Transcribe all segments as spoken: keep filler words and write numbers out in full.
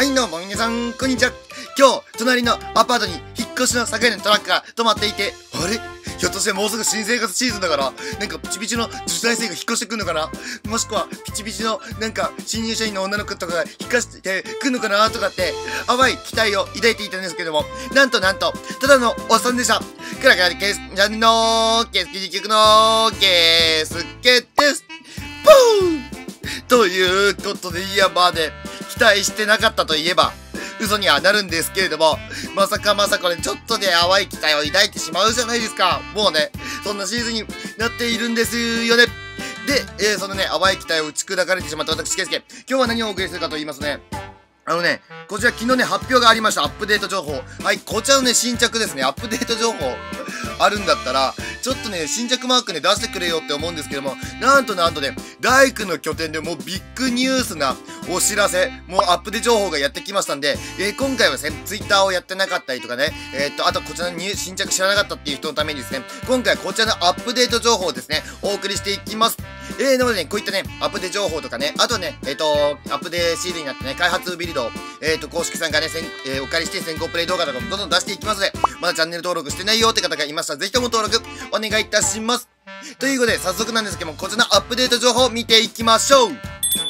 はいどうも皆さん、こんにちは。今日、隣のアパートに引っ越しの境のトラックが止まっていて、あれひょっとしてもうすぐ新生活シーズンだから、なんかピチピチの女子大生が引っ越してくんのかな、もしくはピチピチのなんか新入社員の女の子とかが引っ越してくんのかなとかって、淡い期待を抱いていたんですけども、なんとなんと、ただのおっさんでした。クラクラケース、ジャンのケースキジ局のケースケです。ポーンということで、いやまあね、期待してなかったといえば、嘘にはなるんですけれども、まさかまさかね、ちょっとね、淡い期待を抱いてしまうじゃないですか。もうね、そんなシーズンになっているんですよね。で、えー、そのね、淡い期待を打ち砕かれてしまった私、ケイスケ。今日は何をお送りするかと言いますね。あのね、こちら昨日ね、発表がありました。アップデート情報。はい、こちらのね、新着ですね。アップデート情報あるんだったら、ちょっとね、新着マークね、出してくれよって思うんですけども、なんとなんとね、大工の拠点でもうビッグニュースなお知らせ、もうアップデ情報がやってきましたんで、えー、今回はですね、ツイッターをやってなかったりとかね、えー、っと、あとこちらの新着知らなかったっていう人のためにですね、今回はこちらのアップデート情報をですね、お送りしていきます。えー、なのでね、こういったね、アップデ情報とかね、あとね、えー、っと、アップデシーズンになってね、開発ビルドを、えー、っと、公式さんがね、えー、お借りして先行プレイ動画とかもどんどん出していきますので、まだチャンネル登録してないよって方がいましたら、ぜひとも登録お願いいたします。ということで、早速なんですけども、こちらのアップデート情報を見ていきましょう。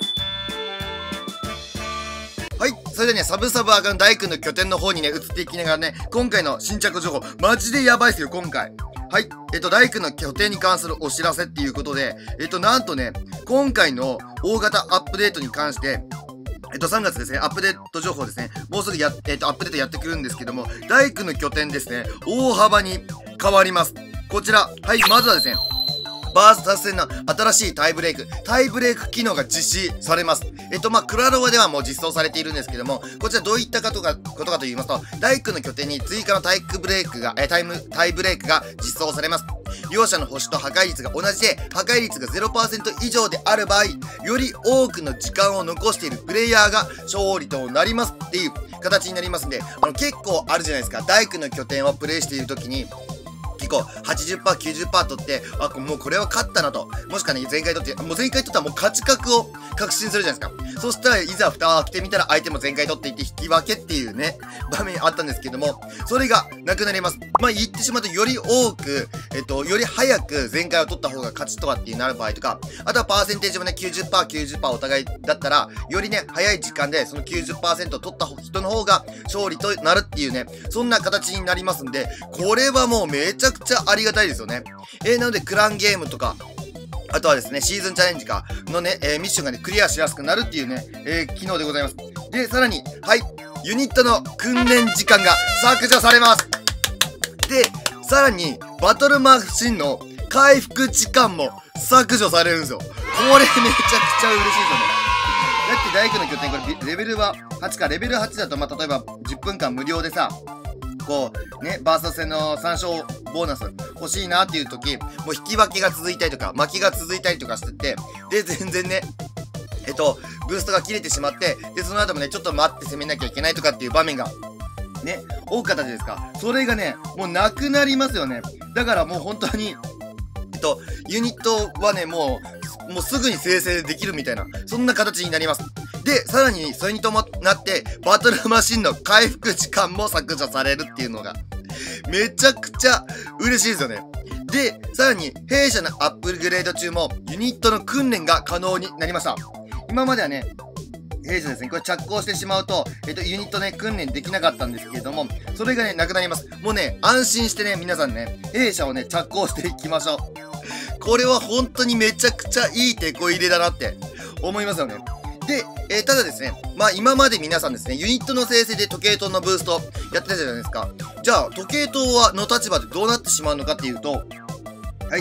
はい。それでね、サブサブアカウント大工の拠点の方にね、移っていきながらね、今回の新着情報、マジでやばいですよ、今回。はい。えっと、大工の拠点に関するお知らせっていうことで、えっと、なんとね、今回の大型アップデートに関して、えっと、さんがつですね、アップデート情報ですね。もうすぐや、えっと、アップデートやってくるんですけども、大工の拠点ですね、大幅に変わります。こちら、はい、まずはですね、バース達成の新しいタイブレイク、タイブレイク機能が実施されます。えっと、まあ、クラロワではもう実装されているんですけども、こちらどういったことか、ことかと言いますと、大工の拠点に追加のタイブレイクが、え、タイム、タイブレイクが実装されます。両者の星と破壊率が同じで、破壊率が ゼロパーセント 以上である場合、より多くの時間を残しているプレイヤーが勝利となりますっていう形になりますんで、あの、結構あるじゃないですか。大工の拠点をプレイしているときに、結構 はちじゅっパーセント、きゅうじゅっパーセント 取って、あ、もうこれは勝ったなと。もしくはね、前回取って、もう前回取ったらもう勝ち確を確信するじゃないですか。そしたらいざ蓋を開けてみたら相手も前回取っていて引き分けっていうね、場面あったんですけども、それがなくなります。まあ言ってしまうとより多く、えっと、より早く前回を取った方が勝ちとかっていうなる場合とか、あとはパーセンテージもね、きゅうじゅっパーセント、きゅうじゅっパーセント お互いだったら、よりね、早い時間でその きゅうじゅっパーセント 取った人の方が勝利となるっていうね、そんな形になりますんで、これはもうめちゃくちゃありがたいですよね。えー、なのでクランゲームとか、あとはですね、シーズンチャレンジかのね、えー、ミッションがね、クリアしやすくなるっていうね、えー、機能でございます。で、さらに、はい、ユニットの訓練時間が削除されます。で、さらに、バトルマシンの回復時間も削除されるんですよ。これめちゃくちゃ嬉しいですよね。だって大工の拠点、これレベルははちか、レベルはちだと、まあ、例えばじゅっぷんかん無料でさ、こう、ね、バーサス戦のさん勝ボーナス欲しいなっていう時、もう引き分けが続いたりとか、負けが続いたりとかしてて、で、全然ね、えっと、ブーストが切れてしまって、で、その後もね、ちょっと待って攻めなきゃいけないとかっていう場面が、ね、多かったじゃないですか。それがね、もうなくなりますよね。だからもう本当に、えっと、ユニットはね、もう、もうすぐに生成できるみたいな、そんな形になります。で、さらに、それに伴って、バトルマシンの回復時間も削除されるっていうのが、めちゃくちゃ嬉しいですよね。で、さらに、弊社のアップグレード中も、ユニットの訓練が可能になりました。今まではね、弊社ですね、これ着工してしまうと、えっと、ユニットね、訓練できなかったんですけれども、それがね、なくなります。もうね、安心してね、皆さんね、弊社をね、着工していきましょう。これは本当にめちゃくちゃいいテこ入れだなって思いますよね。で、えー、ただですね、まあ今まで皆さんですね、ユニットの生成で時計塔のブーストやってたじゃないですか。じゃあ、時計塔はの立場でどうなってしまうのかっていうと、はい、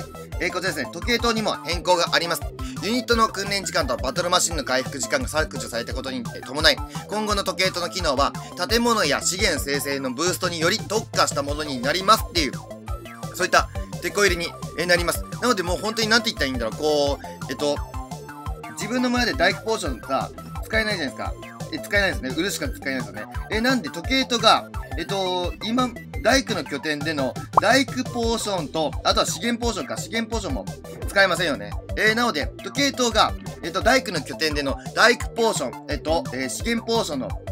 えー、こちらですね、時計塔にも変更があります。ユニットの訓練時間とバトルマシンの回復時間が削除されたことに伴い、今後の時計塔の機能は、建物や資源生成のブーストにより特化したものになりますっていう、そういったテこ入れになります。なのでもう本当になんて言ったらいいんだろう、こう、えっと、自分の前で大工ポーションさ、使えないじゃないですか。え、使えないですね。売るしか使えないですよね。え、なんで時計塔が、えっと、今、大工の拠点での大工ポーションと、あとは資源ポーションか、資源ポーションも使えませんよね。えー、なので、時計塔が、えっと、大工の拠点での大工ポーション、えっと、えー、資源ポーションの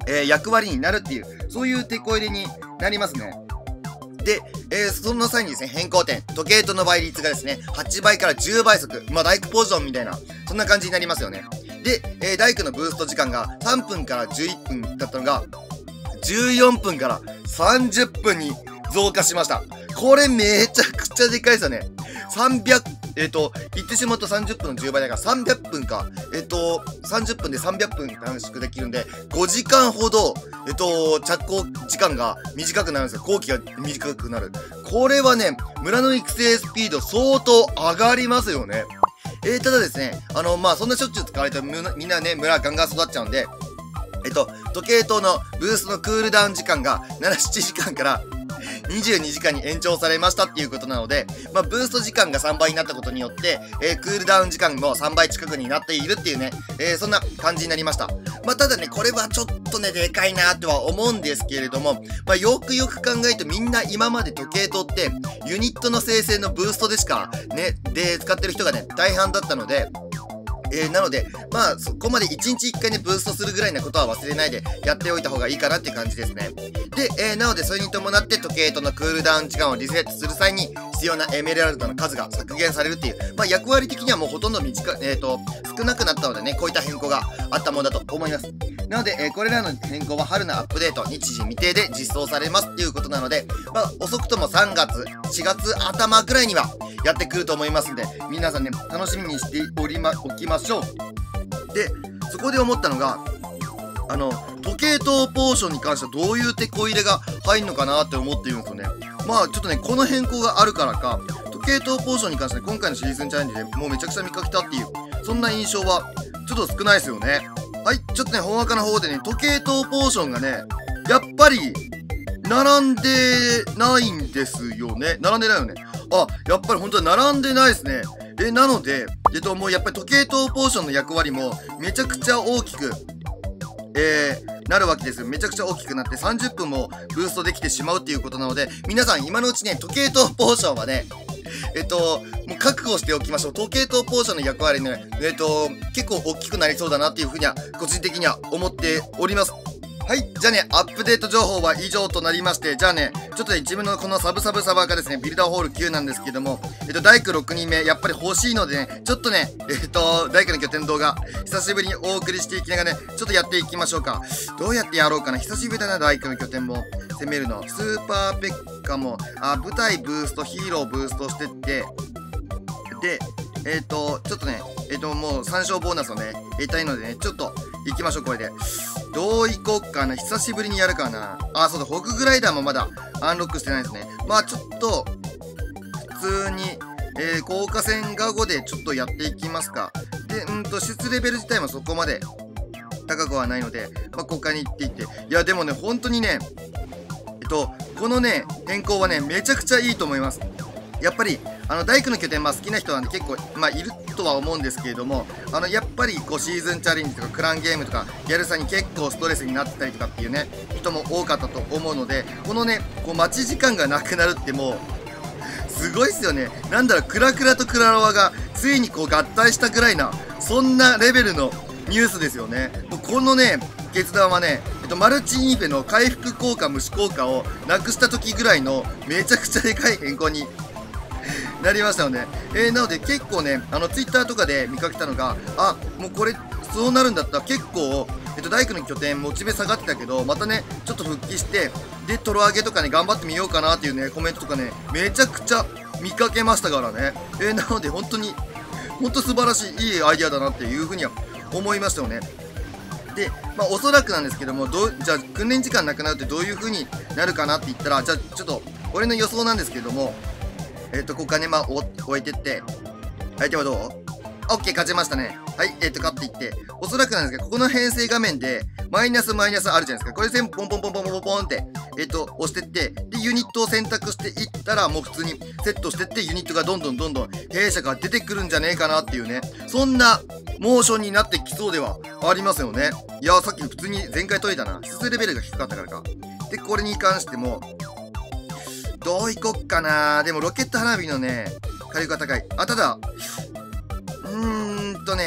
えー、役割になるっていう、そういうテこ入れになりますね。で、えー、その際にですね、変更点、時計との倍率がですね、はちばいからじゅうばい速、まあ、大工ポジションみたいな、そんな感じになりますよね。で、えー、大工のブースト時間がさんぷんからじゅういっぷんだったのが、じゅうよんぷんからさんじゅっぷんに増加しました。これめちゃくちゃでかいですよね。さんびゃく、えっと、言ってしまうとさんじゅっぷんのじゅうばいだからさんびゃっぷんか。えっと、さんじゅっぷんでさんびゃっぷん短縮できるんで、ごじかんほど、えっと、着工時間が短くなるんですよ。工期が短くなる。これはね、村の育成スピード相当上がりますよね。えー、ただですね、あの、まあ、そんなしょっちゅう使われてみんなね、村ガンガン育っちゃうんで、えっと、時計塔のブーストのクールダウン時間がなな、ななじかんからにじゅうにじかんに延長されましたっていうことなので、まあ、ブースト時間がさんばいになったことによって、えー、クールダウン時間もさんばい近くになっているっていうね、えー、そんな感じになりました。まあ、ただね、これはちょっとね、でかいなとは思うんですけれども、まあ、よくよく考えるとみんな今まで時計塔って、ユニットの生成のブーストでしか、ね、で使ってる人がね、大半だったので、えー、なので、まあ、そこまでいちにちいっかいね、ブーストするぐらいなことは忘れないでやっておいた方がいいかなって感じですね。で、えー、なので、それに伴って時計とのクールダウン時間をリセットする際に、必要なエメラルドの数が削減されるっていう、まあ、役割的にはもうほとんど短い、えっと、少なくなったのでね、こういった変更があったものだと思います。なので、えー、これらの変更は春のアップデート、日時未定で実装されますっていうことなので、まあ、遅くともさんがつ、しがつ頭くらいにはやってくると思いますんで、皆さんね、楽しみにしておりま、おきましょう。で、そこで思ったのが、あの、時計塔ポーションに関してはどういうテこ入れが入んのかなって思っているんですよね。まあ、ちょっとね、この変更があるからか、時計塔ポーションに関して、ね、今回のシーズンチャレンジでもうめちゃくちゃ見かけたっていう、そんな印象はちょっと少ないですよね。はい、ちょっとね、本赤の方でね、時計塔ポーションがね、やっぱり、並んでないんですよね。並んでないよね。あ、やっぱり本当は並んでないですね。え、なので、えっと、もうやっぱり時計塔ポーションの役割もめちゃくちゃ大きく、えー、なるわけですよ。めちゃくちゃ大きくなってさんじゅっぷんもブーストできてしまうっていうことなので、皆さん今のうちね、時計塔ポーションはね、えっと、もう覚悟しておきましょう。時計塔ポーションの役割ね、えっと、結構大きくなりそうだなっていうふうには、個人的には思っております。はい。じゃあね、アップデート情報は以上となりまして、じゃあね、ちょっとね、自分のこのサブサブサバーがですね、ビルダーホールきゅうなんですけども、えっと、大工ろくにんめ、やっぱり欲しいのでね、ちょっとね、えっと、大工の拠点動画、久しぶりにお送りしていきながらね、ちょっとやっていきましょうか。どうやってやろうかな。久しぶりだな、大工の拠点も。攻めるの。スーパーペッカも、あ、舞台ブースト、ヒーローブーストしてって、で、えっと、ちょっとね、えっと、もうさん勝ボーナスをね、得たいのでね、ちょっと、行きましょう、これで。どういこっかな。久しぶりにやるかな。あ、そうだ、ホググライダーもまだアンロックしてないですね。まあちょっと、普通に、えー、効果線ガゴでちょっとやっていきますか。で、うんと、質レベル自体もそこまで高くはないので、まあ、ここからに行っていって。いや、でもね、本当にね、えっと、このね、変更はね、めちゃくちゃいいと思います。やっぱり、あの、大工の拠点、まあ、好きな人は、ね、結構、まあ、いるとは思うんですけれども、あの、やっぱり、こう、シーズンチャレンジとか、クランゲームとか、やる際に結構ストレスになってたりとかっていうね、人も多かったと思うので、このね、こう、待ち時間がなくなるってもう、すごいっすよね。なんだろう、クラクラとクラロワが、ついにこう、合体したぐらいな、そんなレベルのニュースですよね。もうこのね、決断はね、えっと、マルチインフェの回復効果、無視効果をなくした時ぐらいの、めちゃくちゃでかい変更に、なりましたよね。えー、なので結構ね、あの、ツイッターとかで見かけたのが、あ、もうこれ、そうなるんだったら結構、えっと、大工の拠点、モチベ下がってたけど、またね、ちょっと復帰して、で、トロ上げとかね、頑張ってみようかなっていうね、コメントとかね、めちゃくちゃ見かけましたからね。えー、なので本当に、本当素晴らしい、いいアイデアだなっていうふうには思いましたよね。で、まあ、おそらくなんですけども、どう、じゃあ、訓練時間なくなるってどういう風になるかなって言ったら、じゃあ、ちょっと、俺の予想なんですけども、えっ、ー、と、ここからね、まあ、置いてって、相手はどう？オッケー、勝ちましたね。はい、えっ、ー、と、勝っていって、おそらくなんですけど、ここの編成画面で、マイナスマイナスあるじゃないですか。これ全部ポンポンポンポンポンポンって、えっ、ー、と、押してって、で、ユニットを選択していったら、もう普通にセットしてって、ユニットがどんどんどんどん弊社が出てくるんじゃねえかなっていうね、そんなモーションになってきそうではありますよね。いやー、さっき普通に前回解いたな。質レベルが低かったからか。で、これに関しても、どういこっかな。でも、ロケット花火のね、火力が高い。あ、ただ、うーんとね、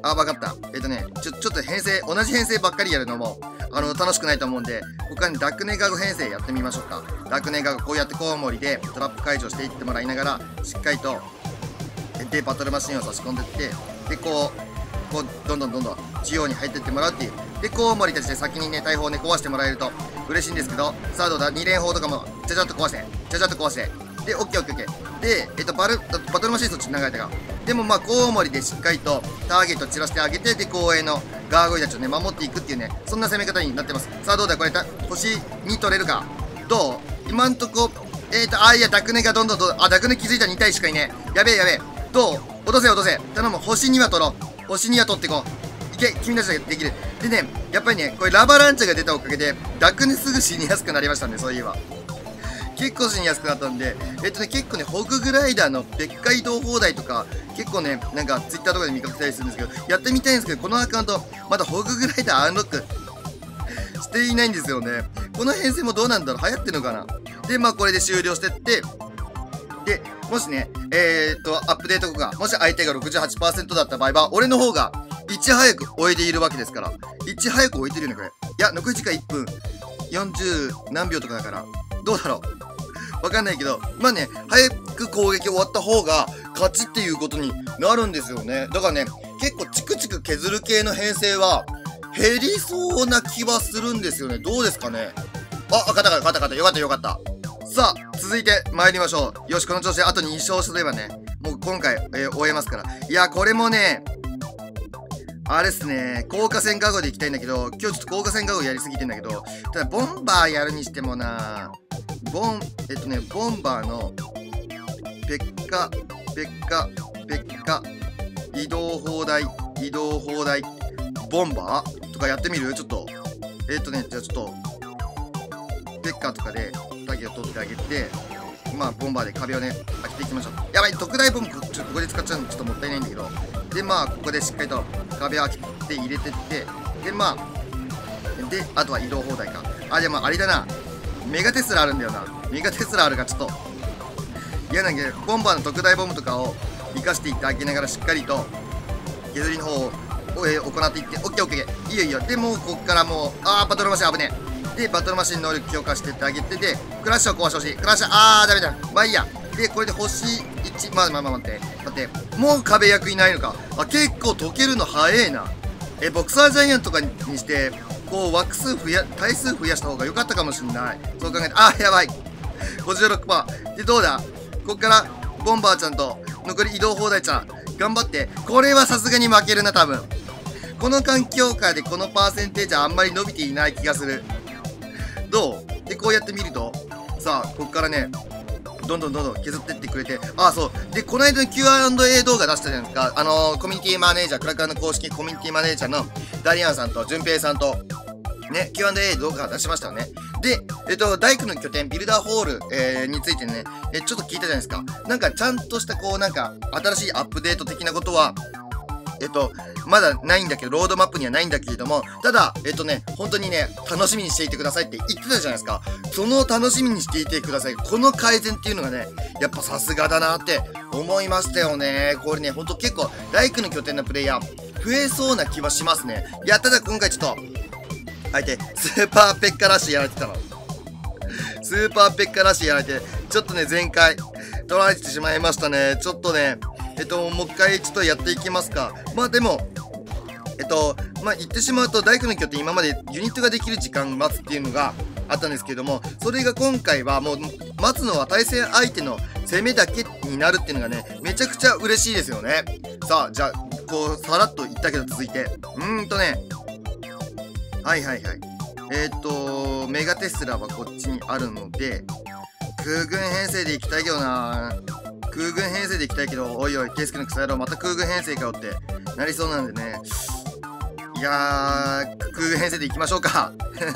あ、わかった。えっとね、ちょ、ちょっと編成、同じ編成ばっかりやるのも、あの、楽しくないと思うんで、他にダクネガゴ編成やってみましょうか。ダクネガゴ、こうやってコウモリでトラップ解除していってもらいながら、しっかりと、で、バトルマシンを差し込んでって、で、こう、こう、どんどんどんどん、中央に入ってってもらうっていう。で、コウモリたちで先にね、大砲をね、壊してもらえると嬉しいんですけど、さあどうだ、に連砲とかも、ちゃちゃっと壊して、ちゃちゃっと壊して、で、オッケーオッケーオッケー。で、えっと、バル、バトルマシンそっちに流れたか。でもまあ、コウモリでしっかりとターゲット散らしてあげて、で、後衛のガーゴイたちをね、守っていくっていうね、そんな攻め方になってます。さあどうだ、これ、星に取れるか。どう今んとこ、えーと、あ、いや、ダクネがどんどんどんどん、あ、ダクネ気づいたに体しかいねえ。やべえやべえ。どう落とせ落とせ。頼む、星には取ろう。星には取ってこう。いけ、君たちだけできる。でね、やっぱりね、これラバランチャが出たおかげで、ダクネすぐ死にやすくなりましたんで、そういえば。結構死にやすくなったんで、えっとね、結構ね、ホググライダーの別海移動放題とか、結構ね、なんかツイッターとかで見かけたりするんですけど、やってみたいんですけど、このアカウント、まだホググライダーアンロックしていないんですよね。この編成もどうなんだろう、流行ってるのかな。で、まあこれで終了してって、で、もしね、えー、っと、アップデート後が、もし相手が ろくじゅうはちパーセント だった場合は、俺の方がいち早く終えているわけですから。いち早く終えてるよね、これ。いや、残り時間いっぷんよんじゅう何秒とかだから、どうだろう。わかんないけど、まあね、早く攻撃終わった方が勝ちっていうことになるんですよね。だからね、結構チクチク削る系の編成は減りそうな気はするんですよね。どうですかね。あ、勝った勝った勝った。よかったよかった。さあ、続いて参りましょう。よし、この調子であとに勝すればね、もう今回、えー、終えますから。いや、これもね、あれっすね、効果戦ガゴでいきたいんだけど、今日ちょっと効果戦ガゴやりすぎてんだけど、ただボンバーやるにしてもな、ボン、えっとね、ボンバーの、ペッカ、ペッカ、ペッカ、移動砲台、移動砲台、ボンバーとかやってみる？ちょっと。えっとね、じゃあちょっと、ペッカとかで、タゲを取ってあげて、まあ、ボンバーで壁をね、開けていきましょう。やばい、特大ボム、ちょっとここで使っちゃうのちょっともったいないんだけど、で、まあ、ここでしっかりと壁を開けて入れてって、で、まあ、で、あとは移動砲台か。あ、でもあれだな。メガテスラあるんだよな。メガテスラあるからちょっと、嫌なんだけど、ボンバーの特大ボムとかを生かしていってあげながらしっかりと、削りの方を、えー、行っていって、オッケーオッケー。いいよいいよ。で、もうこっからもう、あー、バトルマシン危ねえ。で、バトルマシン能力強化してってあげて、で、クラッシュを壊してほしい。クラッシュ、あー、ダメだ。まあいいや。で、これで星いち、まあまあまあ待って、待って、もう壁役いないのか。あ、結構解けるの早いな。え、ボクサージャイアントとかにして、こう、枠数増や、体数増やした方が良かったかもしんない。そう考えて、あー、やばい。ごじゅうろくパーセント。で、どうだこっから、ボンバーちゃんと、残り移動砲台ちゃん、頑張って。これはさすがに負けるな、多分。この環境下でこのパーセンテージはあんまり伸びていない気がする。どうで、こうやって見ると、さあ、こっからね、どんどんどんどん削ってってくれて、ああ、そう。で、この間の キューアンドエー 動画出したじゃないですか。あのー、コミュニティマネージャー、クラクラの公式コミュニティマネージャーのダリアンさんと、ジュンペイさんと、ね、キューアンドエー 動画出しましたよね。で、えっと、大工の拠点、ビルダーホール、えー、についてね、え、ちょっと聞いたじゃないですか。なんか、ちゃんとした、こう、なんか、新しいアップデート的なことは、えっと、まだないんだけど、ロードマップにはないんだけれども、ただ、えっとね、本当にね、楽しみにしていてくださいって言ってたじゃないですか。その楽しみにしていてください。この改善っていうのがね、やっぱさすがだなって思いましたよね。これね、ほんと結構、大工の拠点のプレイヤー、増えそうな気はしますね。いや、ただ今回ちょっと、相手、スーパーペッカラッシュやられてたの。スーパーペッカラッシュやられて、ちょっとね、前回、取られてしまいましたね。ちょっとね、えっと、もう一回ちょっとやっていきますか。まあでも、えっと、まあ言ってしまうと、大工の拠点今までユニットができる時間待つっていうのがあったんですけども、それが今回はもう、待つのは対戦相手の攻めだけになるっていうのがね、めちゃくちゃ嬉しいですよね。さあ、じゃあ、こう、さらっと言ったけど続いて。うーんとね、はいはいはい。えっと、メガテスラはこっちにあるので、空軍編成で行きたいけどな空軍編成で行きたいけど、おいおい、ケイスケの草野郎、また空軍編成かよってなりそうなんでね。いやー、空軍編成で行きましょうか。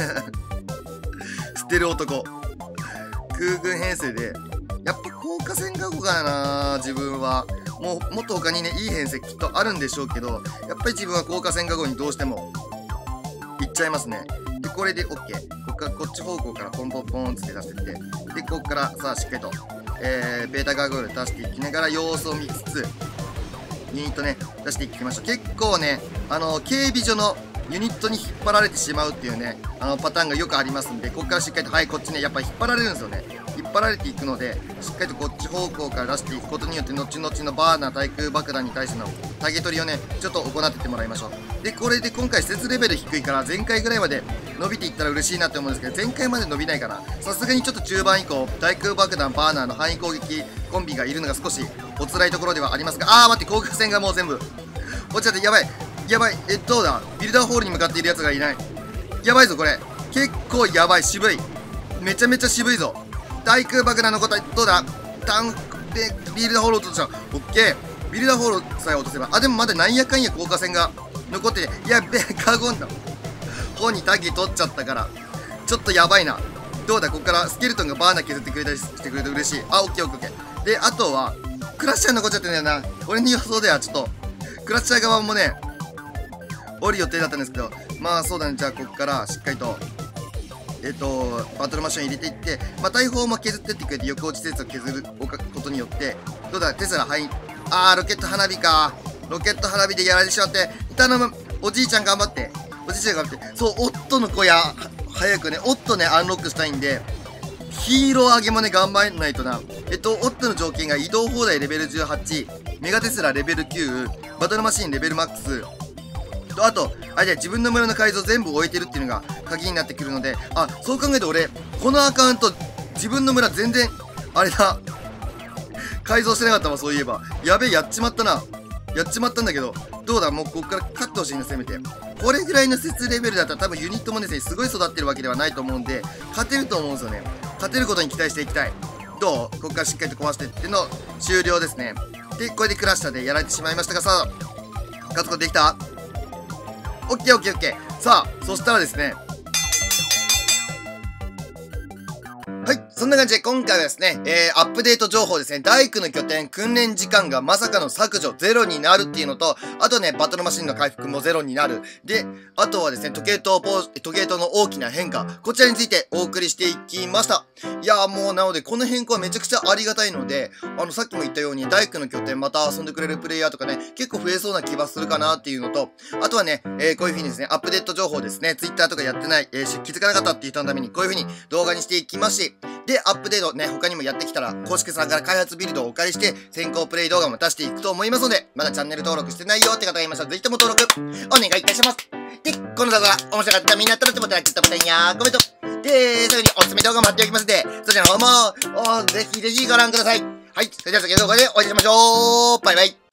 捨てる男。空軍編成で、やっぱ効果戦がこかな自分は。もう、もっと他にね、いい編成きっとあるんでしょうけど、やっぱり自分は効果戦がごにどうしても行っちゃいますね。で、これで OK。こっからこっち方向からポンポンポンって出してって、で、こっからさあしっかりと、えー、ベータガーゴール出していきながら様子を見つつ、 ユニットね、出していきましょう。結構ね、あの、警備所のユニットに引っ張られてしまうっていうね、あの、パターンがよくありますんで、ここからしっかりと、はい、こっちね、やっぱり引っ張られるんですよね。引っ張られていくので、しっかりとこっち方向から出していくことによって、後々のバーナー対空爆弾に対してのタゲ取りをね、ちょっと行ってってもらいましょう。で、これで今回施設レベル低いから、前回ぐらいまで伸びていったら嬉しいなって思うんですけど、前回まで伸びないから、さすがにちょっと中盤以降、対空爆弾、バーナーの範囲攻撃コンビがいるのが少しお辛いところではありますが、あー待って、航空船がもう全部、落ちちゃって、やばい、やばい、え、どうだビルダーホールに向かっているやつがいない。やばいぞ、これ。結構やばい、渋い。めちゃめちゃ渋いぞ。対空爆弾の答え、どうだタンクでビルダーホール落とした。オッケー。ビルダーホールさえ落とせば。あ、でもまだなんやかんや降下線が残ってて、やべえ、カゴンだ。方にタギ取っちゃったから、ちょっとやばいな。どうだここからスケルトンがバーナー削ってくれたりしてくれると嬉しい。あ、オッケーオッケーオッケー。で、あとは、クラッシャー残っちゃってんだよな。俺の予想ではちょっと、クラッシャー側もね、降りる予定だったんですけど、まあそうだね、じゃあここからしっかりと、えっと、バトルマシンを入れていって、まあ大砲も削ってってくれて、横落ち施設を削ることによって、どうだ、テスラ、はい、あー、ロケット花火か。ロケット花火でやられてしまって、頼む、おじいちゃん頑張って、おじいちゃん頑張って、そう、オットの小屋、早くね、オットね、アンロックしたいんで、ヒーロー上げもね、頑張らないとな。えっと、オットの条件が移動放題レベルじゅうはち、メガテスラレベルきゅう、バトルマシンレベルマックス、あと、あれで自分の村の改造全部終えてるっていうのが鍵になってくるので、あ、そう考えると俺、このアカウント、自分の村全然、あれだ、改造してなかったわ、そういえば。やべえ、やっちまったな。やっちまったんだけど、どうだ、もうここから勝ってほしいな、せめて。これぐらいの説レベルだったら多分ユニットもですね、すごい育ってるわけではないと思うんで、勝てると思うんですよね。勝てることに期待していきたい。どうここからしっかりと壊していっての終了ですね。で、これでクラッシャーでやられてしまいましたが、さあ、勝つことできた？オッケーオッケーオッケー。さあ、そしたらですね。はい。そんな感じで今回はですね、えー、アップデート情報ですね。大工の拠点、訓練時間がまさかの削除、ゼロになるっていうのと、あとね、バトルマシンの回復もゼロになる。で、あとはですね、時計塔ポー、時計塔の大きな変化。こちらについてお送りしていきました。いやーもうなので、この変更はめちゃくちゃありがたいので、あの、さっきも言ったように、大工の拠点また遊んでくれるプレイヤーとかね、結構増えそうな気はするかなっていうのと、あとはね、えー、こういう風にですね、アップデート情報ですね、Twitter とかやってない、えー、気づかなかったっていう人のために、こういう風に動画にしていきますし、で、アップデートね、他にもやってきたら、公式さんから開発ビルドをお借りして、先行プレイ動画も出していくと思いますので、まだチャンネル登録してないよって方がいましたら、ぜひとも登録、お願いいたします。で、この動画が面白かったらみんな登録ボタン、グッドボタンやコメント、で、すぐにおすすめ動画待っておきますので、そちらの方も、ぜひぜひご覧ください。はい、それでは次の動画でお会いしましょう。バイバイ。